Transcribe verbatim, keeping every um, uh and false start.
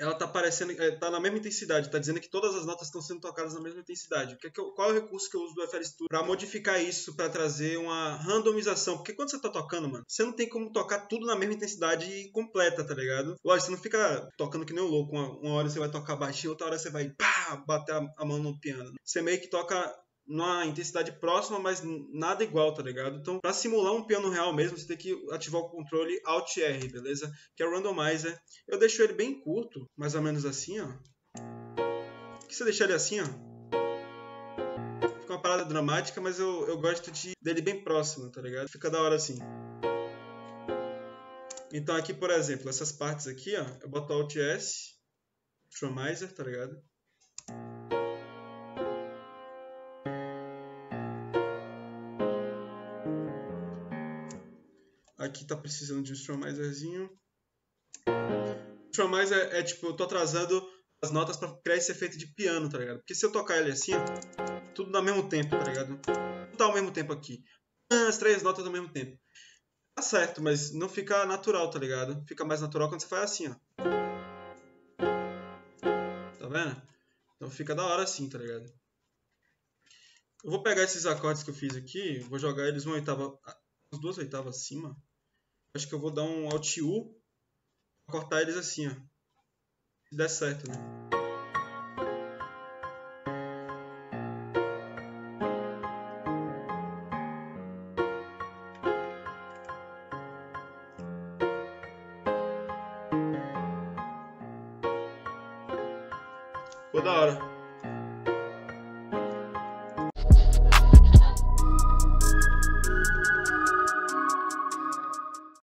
ela tá aparecendo, é, tá na mesma intensidade, tá dizendo que todas as notas estão sendo tocadas na mesma intensidade. O que é que eu, qual é o recurso que eu uso do F L Studio para modificar isso, para trazer uma randomização? Porque quando você tá tocando, mano, você não tem como tocar tudo na mesma intensidade completa, tá ligado? Lógico, você não fica tocando que nem um louco. Uma, uma hora você vai tocar baixinho, outra hora você vai pá, bater a, a mão no piano. Você meio que toca numa intensidade próxima, mas nada igual, tá ligado? Então, pra simular um piano real mesmo, você tem que ativar o controle Alt R, beleza? Que é o Randomizer. Eu deixo ele bem curto, mais ou menos assim, ó. Se você deixar ele assim, ó, fica uma parada dramática, mas eu, eu gosto de, dele bem próximo, tá ligado? Fica da hora assim. Então aqui, por exemplo, essas partes aqui, ó, eu boto Alt S, Randomizer, tá ligado? Aqui tá precisando de um Stromizerzinho. O Stromizer é, é tipo, eu tô atrasando as notas pra criar esse efeito de piano, tá ligado? Porque se eu tocar ele assim, tudo ao mesmo tempo, tá ligado? Tudo tá ao mesmo tempo aqui. As três notas ao mesmo tempo. Tá certo, mas não fica natural, tá ligado? Fica mais natural quando você faz assim, ó. Tá vendo? Então fica da hora assim, tá ligado? Eu vou pegar esses acordes que eu fiz aqui, vou jogar eles uma oitava, umas duas oitavas acima. Acho que eu vou dar um Alt U pra cortar eles assim, ó. Se der certo, né? Ficou da hora.